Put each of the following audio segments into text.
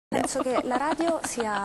Penso che la radio sia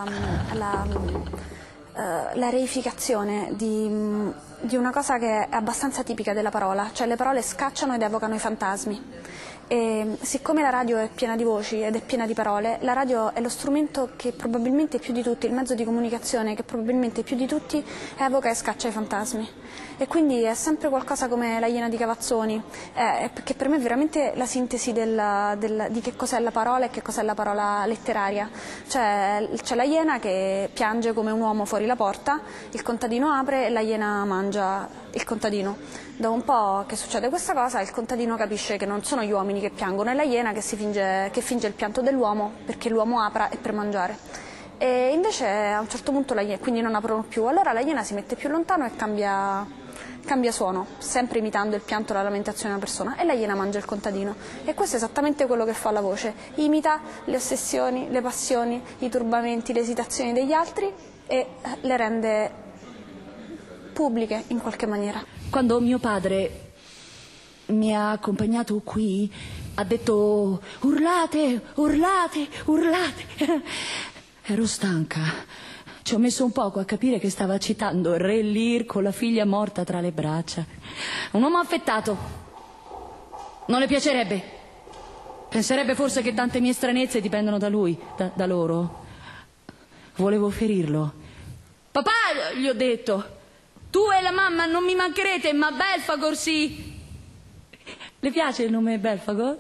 la reificazione di una cosa che è abbastanza tipica della parola, cioè le parole scacciano ed evocano i fantasmi. E siccome la radio è piena di voci ed è piena di parole, la radio è lo strumento che probabilmente più di tutti, il mezzo di comunicazione che probabilmente più di tutti evoca e scaccia i fantasmi. E quindi è sempre qualcosa come la Iena di Cavazzoni, che per me è veramente la sintesi di che cos'è la parola e che cos'è la parola letteraria. C'è la Iena che piange come un uomo fuori la porta, il contadino apre e la Iena mangia il contadino. Dopo un po' che succede questa cosa, il contadino capisce che non sono gli uomini che piangono, è la Iena che finge il pianto dell'uomo perché l'uomo apra e per mangiare. E invece a un certo punto la Iena, quindi non aprono più, allora la Iena si mette più lontano e cambia suono, sempre imitando il pianto e la lamentazione di una persona, e la Iena mangia il contadino. E questo è esattamente quello che fa la voce, imita le ossessioni, le passioni, i turbamenti, le esitazioni degli altri e le rende pubbliche in qualche maniera. Quando mio padre mi ha accompagnato qui, ha detto urlate, urlate, urlate. Ero stanca. Ci ho messo un poco a capire che stava citando Re Lear con la figlia morta tra le braccia. Un uomo affettato. Non le piacerebbe. Penserebbe forse che tante mie stranezze dipendono da lui, da loro. Volevo ferirlo. Papà, gli ho detto, tu e la mamma non mi mancherete, ma Belfagor sì. Le piace il nome Belfagor?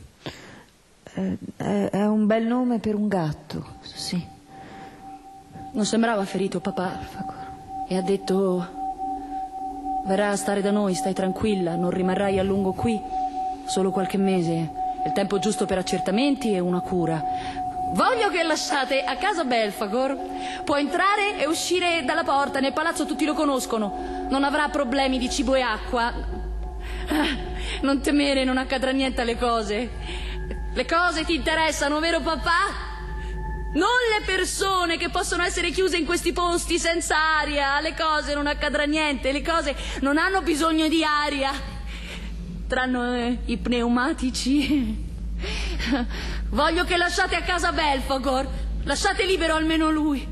È un bel nome per un gatto, sì. Non sembrava ferito, papà. E ha detto, verrà a stare da noi, stai tranquilla, non rimarrai a lungo qui, solo qualche mese. È il tempo giusto per accertamenti e una cura. Voglio che lasciate a casa Belfagor. Può entrare e uscire dalla porta, nel palazzo tutti lo conoscono. Non avrà problemi di cibo e acqua. Non temere, non accadrà niente alle cose. Le cose ti interessano, vero papà? Non le persone che possono essere chiuse in questi posti senza aria. Alle cose non accadrà niente, le cose non hanno bisogno di aria. Tranne i pneumatici. Voglio che lasciate a casa Belfagor. Lasciate libero almeno lui.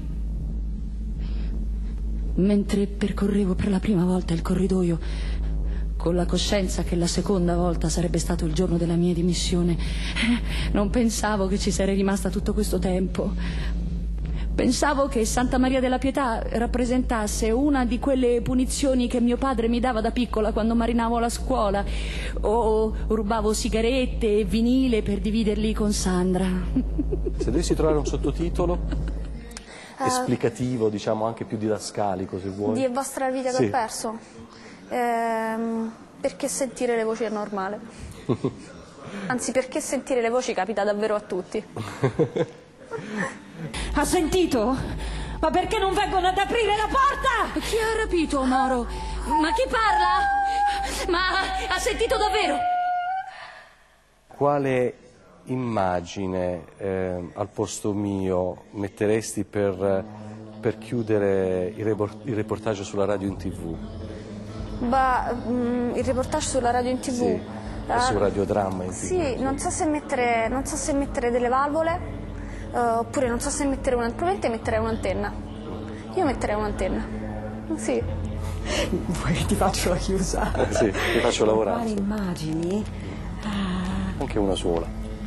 Mentre percorrevo per la prima volta il corridoio, con la coscienza che la seconda volta sarebbe stato il giorno della mia dimissione, non pensavo che ci sarei rimasta tutto questo tempo. Pensavo che Santa Maria della Pietà rappresentasse una di quelle punizioni che mio padre mi dava da piccola quando marinavo alla scuola o rubavo sigarette e vinile per dividerli con Sandra. Se dovessi trovare un sottotitolo esplicativo, diciamo anche più didascalico, se vuoi. Di vostra vita che ho perso? Perché sentire le voci è normale. Anzi, perché sentire le voci capita davvero a tutti. Ha sentito? Ma perché non vengono ad aprire la porta? Chi ha rapito, Moro? Ma chi parla? Ma ha sentito davvero? Quale immagine al posto mio metteresti per chiudere il reportage sulla radio in TV? Il reportage sulla radio in TV? Sì, su radiodramma in TV. Sì, non so se mettere delle valvole, oppure non so se mettere probabilmente metterei un'antenna. Io metterei un'antenna. Sì. Vuoi che ti faccio la chiusa? Sì, ti faccio lavorare. Quali immagini? Anche una sola.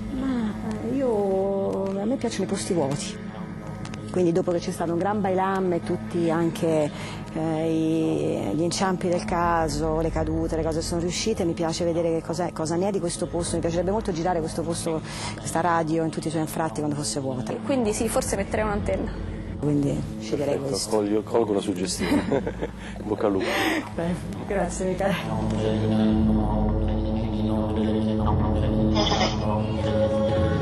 A me piacciono i posti vuoti. Quindi dopo che c'è stato un gran bailam e tutti anche gli inciampi del caso, le cadute, le cose sono riuscite, mi piace vedere cosa ne è di questo posto, mi piacerebbe molto girare questo posto, questa radio in tutti i suoi anfratti quando fosse vuota. Quindi sì, forse metterei un'antenna. Quindi sceglierei questo. Colgo la suggestione. In bocca al lupo. Grazie Michele.